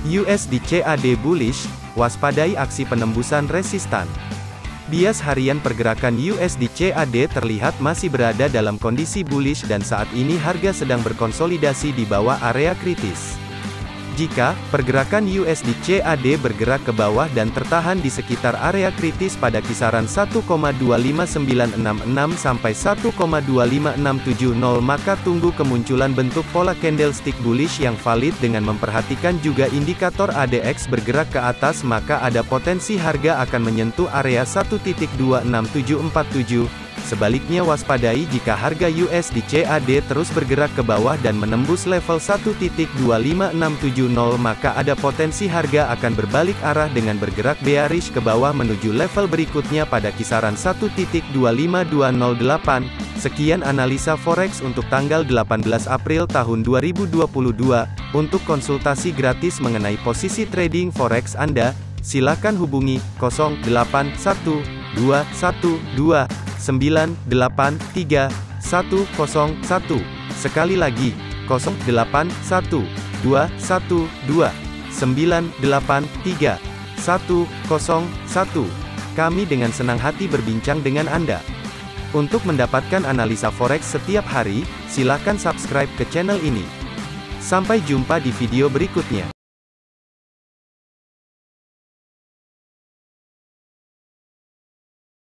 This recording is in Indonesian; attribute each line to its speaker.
Speaker 1: USD CAD bullish, waspadai aksi penembusan resistan. Bias harian pergerakan USD CAD terlihat masih berada dalam kondisi bullish dan saat ini harga sedang berkonsolidasi di bawah area kritis. Jika pergerakan USD CAD bergerak ke bawah dan tertahan di sekitar area kritis pada kisaran 1,25966 sampai 1,25670, maka tunggu kemunculan bentuk pola candlestick bullish yang valid dengan memperhatikan juga indikator ADX bergerak ke atas, maka ada potensi harga akan menyentuh area 1.26747. Sebaliknya waspadai jika harga USD CAD terus bergerak ke bawah dan menembus level 1.25670, maka ada potensi harga akan berbalik arah dengan bergerak bearish ke bawah menuju level berikutnya pada kisaran 1.25208. Sekian analisa forex untuk tanggal 18 April tahun 2022. Untuk konsultasi gratis mengenai posisi trading forex Anda, silakan hubungi 081212983101. Sekali lagi, 081212983101. Kami dengan senang hati berbincang dengan Anda. Untuk mendapatkan analisa forex setiap hari, silakan subscribe ke channel ini. Sampai jumpa di video berikutnya.